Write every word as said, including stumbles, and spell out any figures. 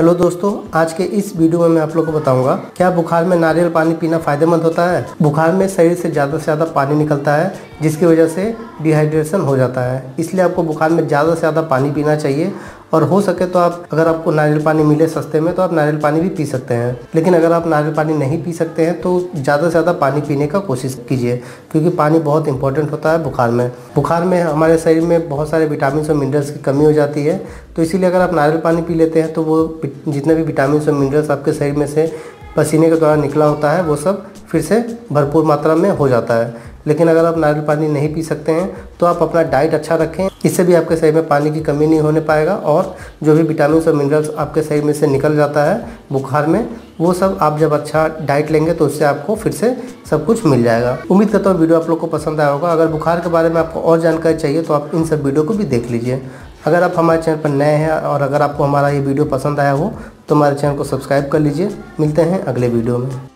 Hello दोस्तों, आज के इस वीडियो में मैं आप लोग को बताऊंगा क्या बुखार में नारियल पानी पीना फ़ायदेमंद होता है। बुखार में शरीर से ज़्यादा से ज़्यादा पानी निकलता है, जिसकी वजह से डिहाइड्रेशन हो जाता है। इसलिए आपको बुखार में ज़्यादा से ज़्यादा पानी पीना चाहिए और हो सके तो आप अगर आपको नारियल पानी मिले सस्ते में तो आप नारियल पानी भी पी सकते हैं। लेकिन अगर आप नारियल पानी नहीं पी सकते हैं तो ज़्यादा से ज़्यादा पानी पीने का कोशिश कीजिए, क्योंकि पानी बहुत इंपॉर्टेंट होता है बुखार में। बुखार में हमारे शरीर में बहुत सारे विटामिन और मिनरल्स की कमी हो जाती है, तो इसीलिए अगर आप नारियल पानी पी लेते हैं तो वो जितने भी विटामिन और मिनरल्स आपके शरीर में से पसीने के द्वारा निकला होता है वो सब फिर से भरपूर मात्रा में हो जाता है। लेकिन अगर आप नारियल पानी नहीं पी सकते हैं तो आप अपना डाइट अच्छा रखें, इससे भी आपके शरीर में पानी की कमी नहीं होने पाएगा और जो भी विटामिन और मिनरल्स आपके शरीर में से निकल जाता है बुखार में, वो सब आप जब अच्छा डाइट लेंगे तो उससे आपको फिर से सब कुछ मिल जाएगा। उम्मीद करता हूँ वीडियो आप लोग को पसंद आया होगा। अगर बुखार के बारे में आपको और जानकारी चाहिए तो आप इन सब वीडियो को भी देख लीजिए। अगर आप हमारे चैनल पर नए हैं और अगर आपको हमारा ये वीडियो पसंद आया हो तो हमारे चैनल को सब्सक्राइब कर लीजिए। मिलते हैं अगले वीडियो में।